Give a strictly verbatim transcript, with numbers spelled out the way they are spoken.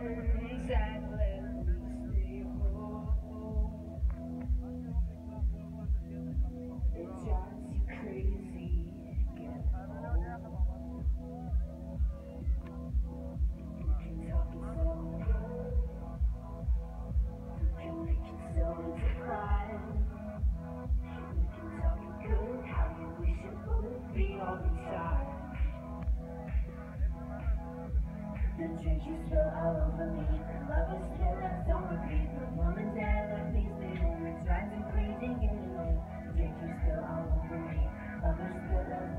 arms and let me stay home. It drives you crazy, get home. You can talk it so good, you can make it so divine. You can talk it good, how you wish it would be all the time. The drink you spill all over me, the love is still left on repeat. The woman that left me sitting, it's driving crazy, getting me. The drink you spill all over me, love is still left